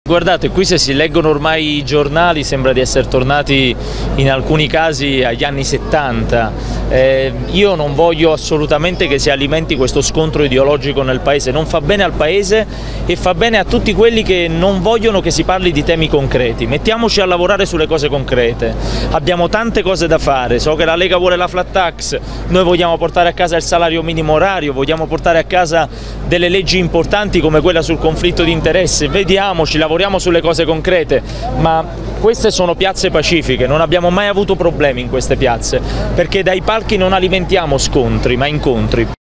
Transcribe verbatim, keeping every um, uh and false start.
Guardate, qui se si leggono ormai i giornali sembra di essere tornati in alcuni casi agli anni settanta. Eh, io non voglio assolutamente che si alimenti questo scontro ideologico nel Paese, non fa bene al Paese e fa bene a tutti quelli che non vogliono che si parli di temi concreti. Mettiamoci a lavorare sulle cose concrete, abbiamo tante cose da fare, so che la Lega vuole la flat tax, noi vogliamo portare a casa il salario minimo orario, vogliamo portare a casa delle leggi importanti come quella sul conflitto di interesse, vediamoci, lavoriamo sulle cose concrete, ma queste sono piazze pacifiche, non abbiamo mai avuto problemi in queste piazze, perché dai palchi non alimentiamo scontri, ma incontri.